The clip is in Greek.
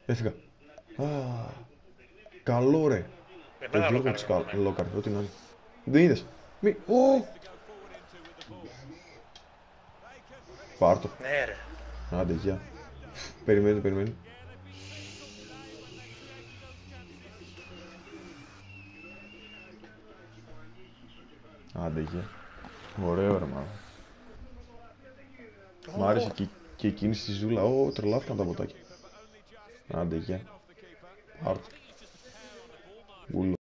Έφυγα. Α, καλό ρε. Το Εμένα Γιώργο λόκαρε της με εμένα. Λόκαρη, ό,τι να είναι. Δεν είδες. Μη, ω, πάρτο. Ναι ρε. Άντε, γεια. Περιμένει, περιμένει. Άντε, γεια. Ωραίο ρε μάλλον. Μ' άρεσε Ω, και εκείνη στη ζούλα. Ω, τρελάθηκαν τα ποτάκια. Άντε, γεια. Πάρτο. Ούλο.